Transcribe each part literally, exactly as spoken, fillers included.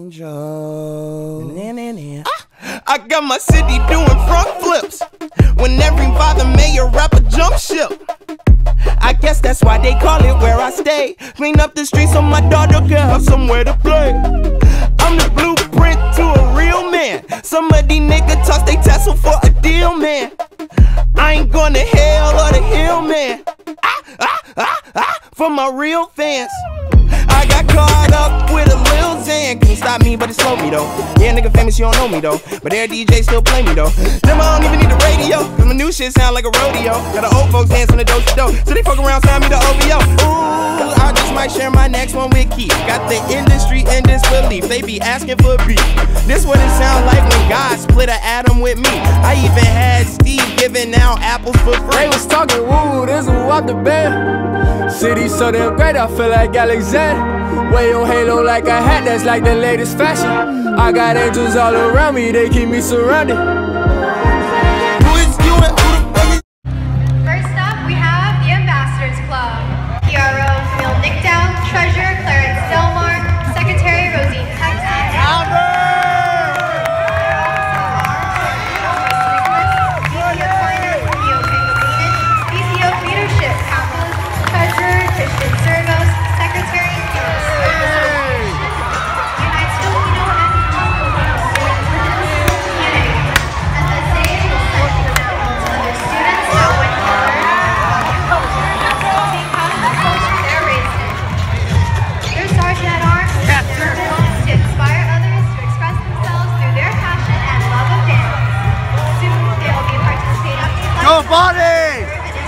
angel. Nah, nah, nah. Ah, I got my city doing front flips. When every father mayor rapper jump ship. I guess that's why they call it where I stay. Clean up the streets so my daughter can have somewhere to play. I'm the blueprint to a real man. Some of these niggas toss they tassel for a deal, man. I ain't going to hell or the hill, man. Ah, ah, ah, ah, for my real fans. I got caught up with a Lil Xan. Can't stop me, but it slowed me though. Yeah, nigga famous, you don't know me though. But their D J still play me though. Them I don't even need the radio, cause my new shit sound like a rodeo. Got the old folks dancing the dope to dope, so they fuck around, sign me the O V O. Ooh, I just might share my next one with Keith. Got the industry in disbelief, they be asking for beef. This what it sound like when God split an atom with me. I even had Steve giving out apples for free. They was talking woo, this who up the bed. City so damn great, I feel like Alexander. Way on halo like a hat, that's like the latest fashion. I got angels all around me, they keep me surrounded. Who is you and who the fuck is? First up, we have the Ambassadors Club. P R O Camille Nickdown, Treasurer Clarence Delmar, Secretary Rosine Texas. B C O Leadership Council, Treasurer Christian Servos, Secretary Go body!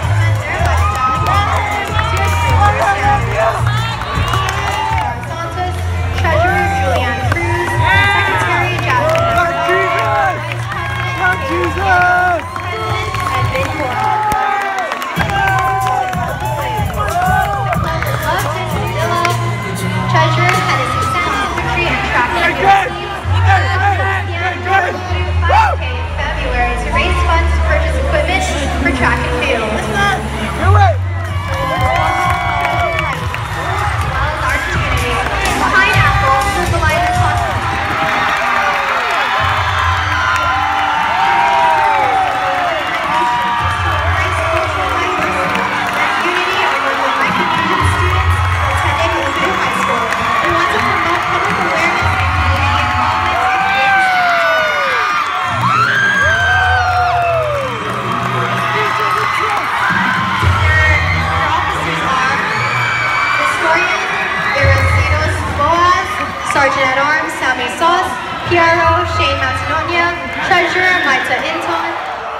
Treasurer Julianne Cruz, Secretary Jasmine Vice President Edmund Moore. Treasurer Tennessee Senate Secretary and Track University. February to raise funds to purchase equipment for track and field. Do it! Our community. Behind Apple, fertilizer costs. Unity among the Micronesia students attending Okkodo High School. We want to promote public awareness and community involvement in games. Sergeant at Arms Sammy Sauce, P R O Shane Matanonia, Treasurer Maita Inton.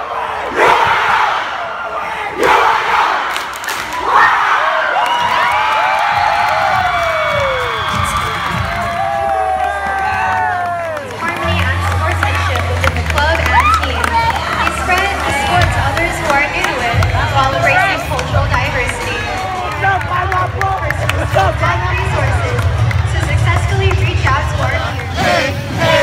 Harmony and sportsmanship within the club and team. They spread the sport to others who are new to it while embracing cultural diversity. And resources to successfully reach out to our peers.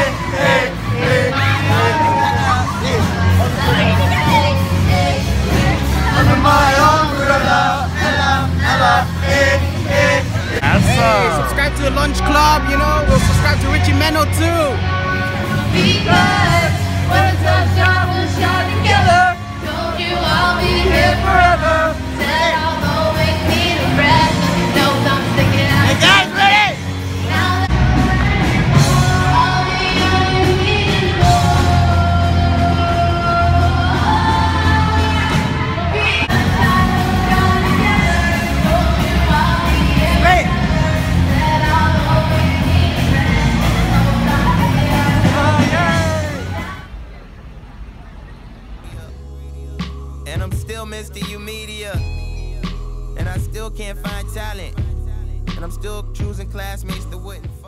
Hey, subscribe to the Lunch Club, you know, we'll subscribe to Richie Meno too. Because when it's a job, we'll shine together. Don't you all be here forever? Said I'll always be the breath. No, I'm sticking out. Hey guys, ready? Now that all we only need is more. We got together. Don't you all be here? Hey! Said I'll always be the breath. No, I'm And I'm still Mister U Media. And I still can't find talent. And I'm still choosing classmates that wouldn't